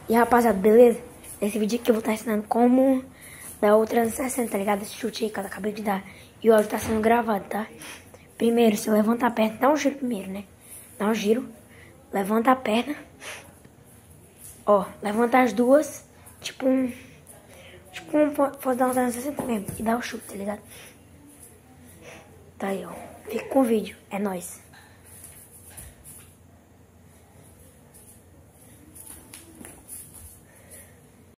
E rapaziada, beleza? Nesse vídeo aqui eu vou estar ensinando como dar o 360, tá ligado? Esse chute aí que eu acabei de dar. E o áudio tá sendo gravado, tá? Primeiro, você levanta a perna, dá um giro primeiro, né? Dá um giro, levanta a perna. Ó, levanta as duas, tipo um... fosse dar um 360 mesmo. E dá o chute, tá ligado? Tá aí, ó. Fica com o vídeo. É nóis.